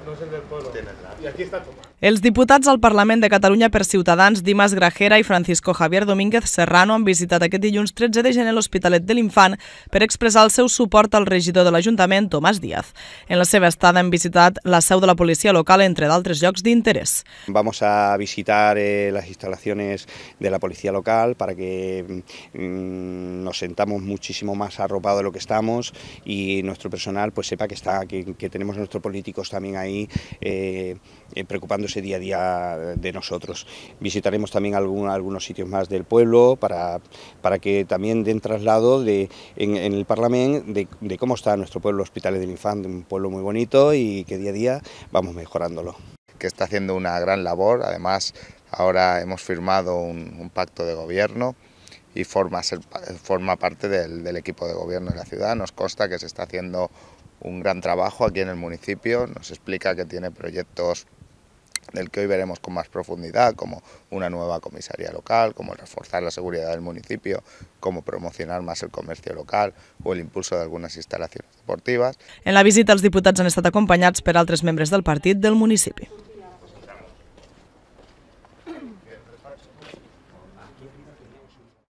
Els diputats al Parlament de Catalunya per Ciutadans, Dimas Grajera i Francisco Javier Domínguez Serrano, han visitat aquest dilluns 13 de gener l'Hospitalet de l'Infant per expressar el seu suport al regidor de l'Ajuntament, Tomás Díaz. En la seva estada han visitat la seu de la policia local, entre d'altres llocs d'interès. Vamos a visitar las instalaciones de la policía local para que nos sentamos muchísimo más arropados de lo que estamos y nuestro personal pues sepa que tenemos nuestros políticos también ahí preocupándose día a día de nosotros. Visitaremos también algunos sitios más del pueblo para que también den traslado en el Parlamento de cómo está nuestro pueblo Hospitalet de l'Infant, un pueblo muy bonito y que día a día vamos mejorándolo. Que está haciendo una gran labor, además ahora hemos firmado un pacto de gobierno y forma parte del equipo de gobierno de la ciudad. Nos consta que se está haciendo un gran trabajo aquí en el municipio, nos explica que tiene proyectos del que hoy veremos con más profundidad, como una nueva comisaría local, como reforzar la seguridad del municipio, como promocionar más el comercio local o el impulso de algunes instal·lacions deportives. En la visita els diputats han estat acompanyats per altres membres del partit del municipi.